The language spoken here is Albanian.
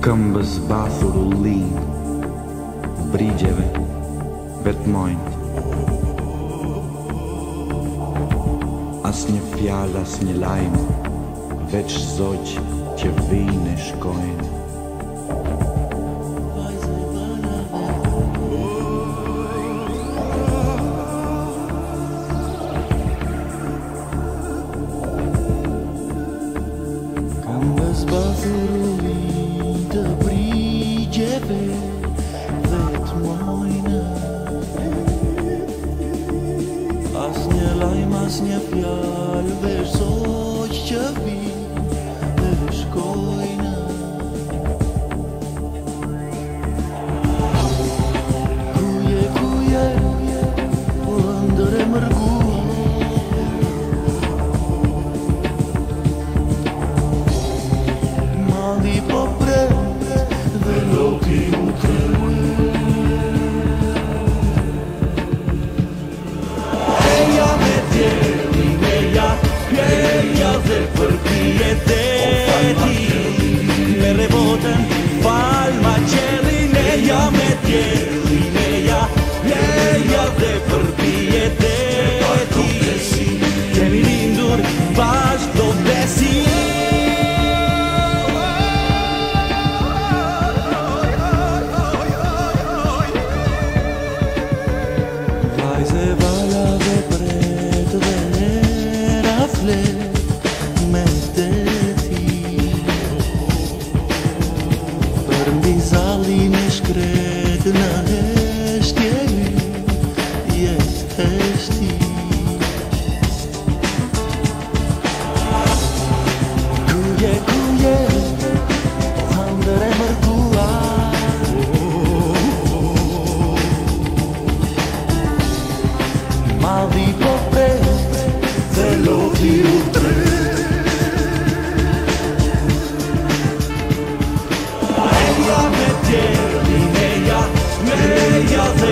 Këmbës bathur u lind, brigjeve vetmojnë. As një fjallë, as një lajmë, veç zogj që vijnë e shkojnë. Këmbës bathur u lind, brigjeve vetmojnë. As një lajmë, as një fjallë, veç zogj që vijnë e shkojnë. Kuje, kuje, po ëndër e mërguar. Mali po pret dhe loti u Eja me djeli, eja dhe përpije deti. Me reboten fal ma qelin. Eja me djeli, eja dhe përpije deti. Kemi lindur bashk do besi. Vajze vala dhe pret dhe era flet me deti. Për mbi zallin e shkret në heshtjeli jet heshti. Kuje, kuje, po ëndër e mërguar. Mali po pret dhe loti u Eja me djeli, eja